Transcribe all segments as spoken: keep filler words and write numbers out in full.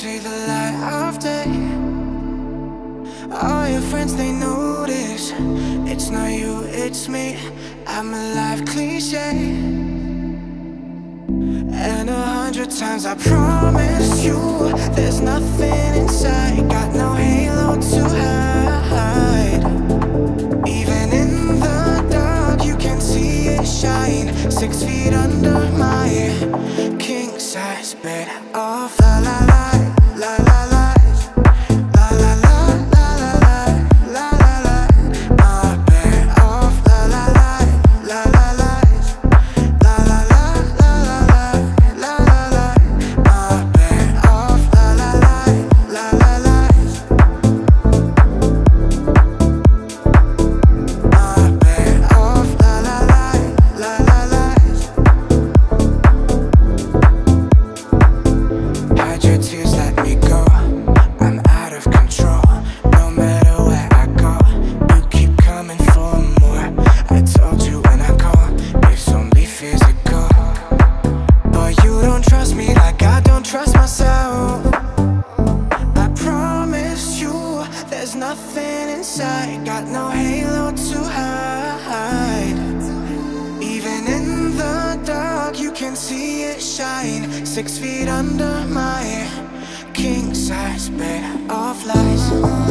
see the light of day. All your friends, they notice it's not you, it's me. I'm a life cliche, and a hundred times I promise you there's nothing inside. Got no halo to hide. Even in the dark you can see it shine. Six feet under my king size bed of la la la la la la. Nothing inside, got no halo to hide. Even in the dark you can see it shine. Six feet under my king size bed of lies.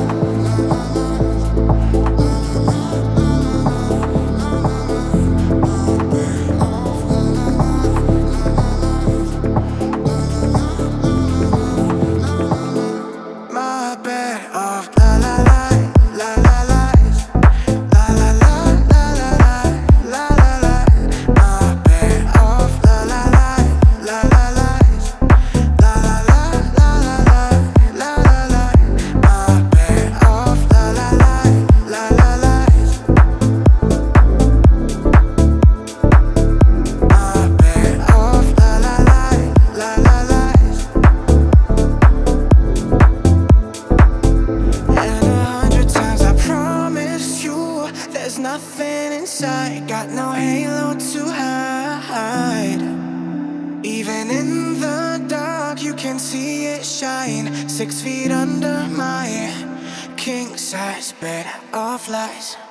There's nothing inside, got no halo to hide. Even in the dark you can see it shine. Six feet under my king size bed of lies.